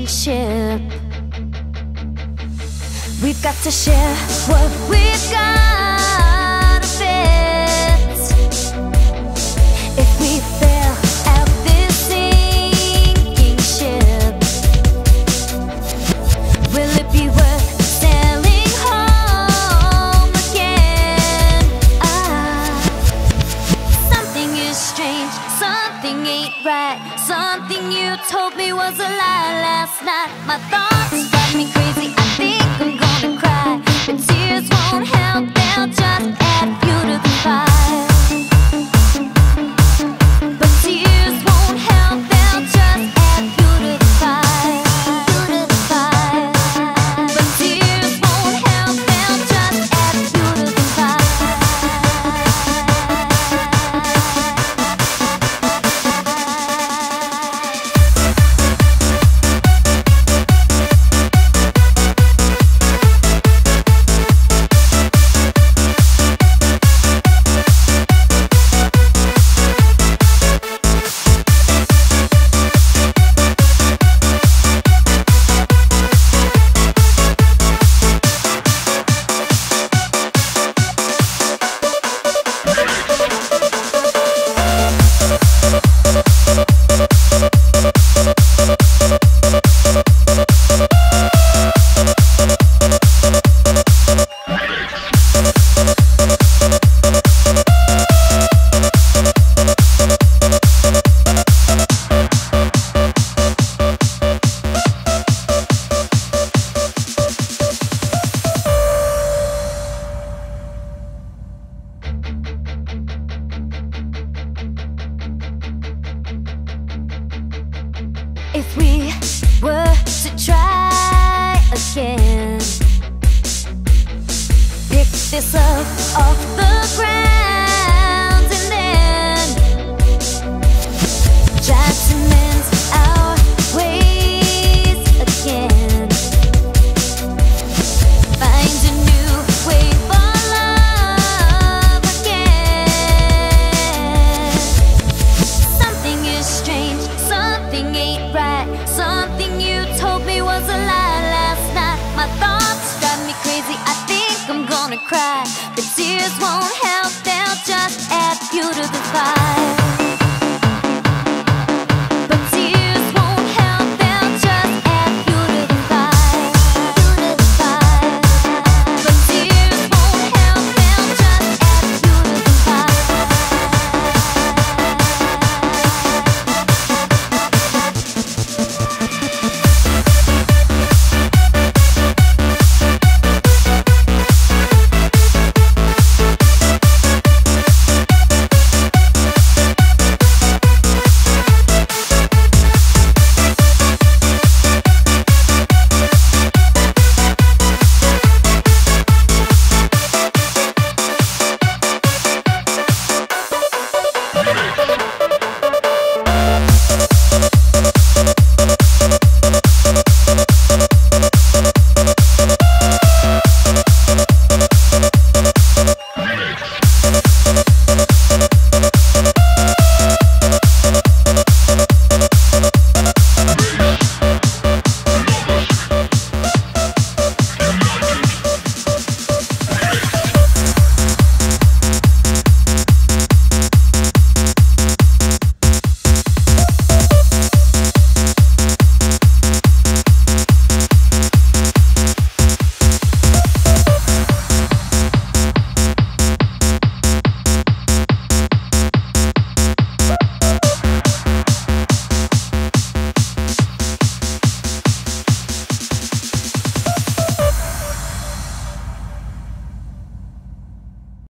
ship. We've got to share what we've got a bit. If we fail at this sinking ship, will it be worth sailing home again? Something is strange, something ain't right. Something you told me was a lie last night. My thoughts drive me crazy, I think I'm gonna cry, but tears won't help, they'll just add fuel to the fire. But tears won't help, they'll just add fuel to the fire. But tears won't help, they'll just add fuel to the fire. If we were to try again, pick this up off the ground and then try to mend our ways again. Find a new way for love again. Something is strange, something ain't right. Something you told me was a lie last night. My thoughts drive me crazy, I think I'm gonna cry, but tears won't help,